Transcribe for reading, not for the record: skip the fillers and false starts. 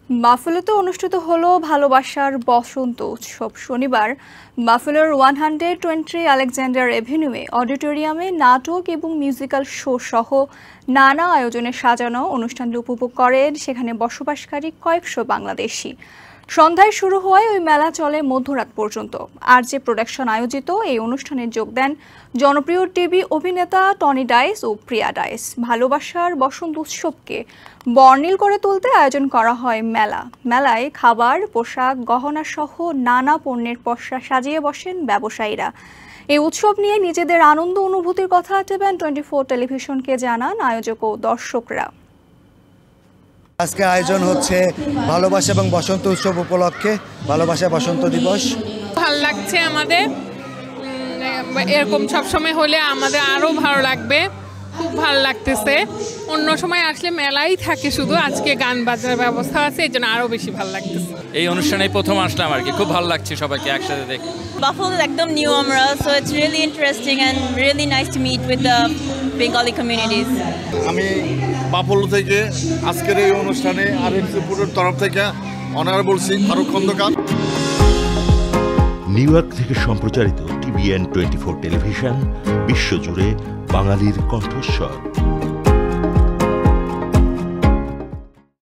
বাফেলোতে অনুষ্ঠিত হলো ভালোবাসার বসন্ত উৎসব। শনিবার বাফেলোর 120 আলেকজান্ডার এভিনিউয়ে অডিটোরিয়ামে নাটক এবং মিউজিক্যাল শো সহ নানা আয়োজনে সাজানো অনুষ্ঠানটি উপভোগ করেন সেখানে বসবাসকারী কয়েকশো বাংলাদেশি। সন্ধ্যায় শুরু হওয়ায় ওই মেলা চলে মধ্যরাত পর্যন্ত। আর যে প্রোডাকশন আয়োজিত এই অনুষ্ঠানে যোগ দেন জনপ্রিয় টিভি অভিনেতা টনি ডাইস ও প্রিয়া ডাইস। ভালোবাসার বসন্ত উৎসবকে বর্ণিল করে তুলতে আয়োজন করা হয় মেলায় খাবার, পোশাক, গহনা সহ নানা পণ্যের পসরা সাজিয়ে বসেন ব্যবসায়ীরা। এই উৎসব নিয়ে নিজেদের আনন্দ অনুভূতির কথা TBN24 টেলিভিশনকে জানান আয়োজক ও দর্শকরা। আজকে আয়োজন হচ্ছে ভালোবাসা এবং বসন্ত উৎসব উপলক্ষে ভালোবাসা বসন্ত দিবস। ভালো লাগছে আমাদের, এরকম সবসময় হলে আমাদের আরও ভালো লাগবে। খুব ভালো লাগতেছে। অন্য সময় আসলে মেলাই থাকে শুধু, আজকে গান বাজনার ব্যবস্থা আছে, এই জন্য আরও বেশি ভালো লাগতেছে। এই অনুষ্ঠানে প্রথম আসলাম আর কি, খুব ভালো লাগছে সবাইকে একসাথে দেখে। Buffalo একদম নিউ আমরা, so it's really interesting and really nice to meet with the Bengali communities. আমি বাফলো থেকে আজকের এই অনুষ্ঠানে আরএমসিপুরের তরফ থেকে honourable Singh Faruk Khandakar. New York থেকে সম্প্রচারিত TBN24 টেলিভিশন বিশ্বজুড়ে বাঙালির কণ্ঠস্বর।